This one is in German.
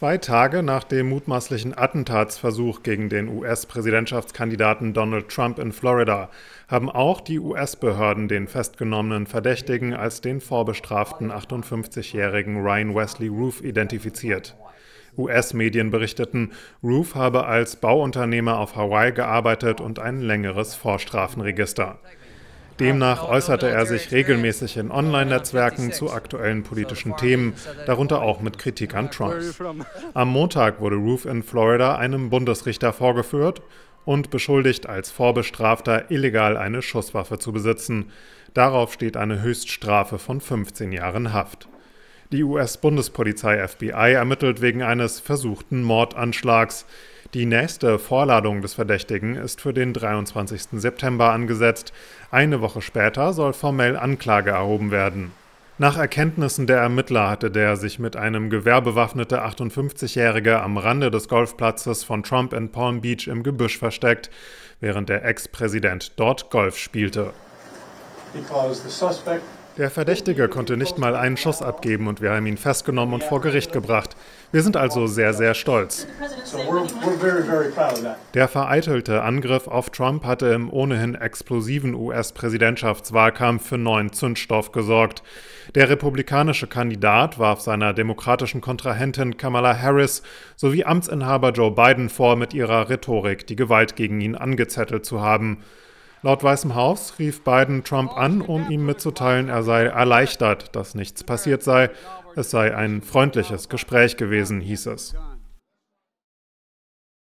2 Tage nach dem mutmaßlichen Attentatsversuch gegen den US-Präsidentschaftskandidaten Donald Trump in Florida haben auch die US-Behörden den festgenommenen Verdächtigen als den vorbestraften 58-jährigen Ryan Wesley Roof identifiziert. US-Medien berichteten, Roof habe als Bauunternehmer auf Hawaii gearbeitet und ein längeres Vorstrafenregister. Demnach äußerte er sich regelmäßig in Online-Netzwerken zu aktuellen politischen Themen, darunter auch mit Kritik an Trump. Am Montag wurde Roof in Florida einem Bundesrichter vorgeführt und beschuldigt, als Vorbestrafter illegal eine Schusswaffe zu besitzen. Darauf steht eine Höchststrafe von 15 Jahren Haft. Die US-Bundespolizei FBI ermittelt wegen eines versuchten Mordanschlags. Die nächste Vorladung des Verdächtigen ist für den 23. September angesetzt. Eine Woche später soll formell Anklage erhoben werden. Nach Erkenntnissen der Ermittler hatte der sich mit einem Gewehr bewaffnete 58-Jährige am Rande des Golfplatzes von Trump in Palm Beach im Gebüsch versteckt, während der Ex-Präsident dort Golf spielte. Der Verdächtige konnte nicht mal einen Schuss abgeben und wir haben ihn festgenommen und vor Gericht gebracht. Wir sind also sehr, sehr stolz. Der vereitelte Angriff auf Trump hatte im ohnehin explosiven US-Präsidentschaftswahlkampf für neuen Zündstoff gesorgt. Der republikanische Kandidat warf seiner demokratischen Kontrahentin Kamala Harris sowie Amtsinhaber Joe Biden vor, mit ihrer Rhetorik die Gewalt gegen ihn angezettelt zu haben. Laut Weißem Haus rief Biden Trump an, um ihm mitzuteilen, er sei erleichtert, dass nichts passiert sei. Es sei ein freundliches Gespräch gewesen, hieß es.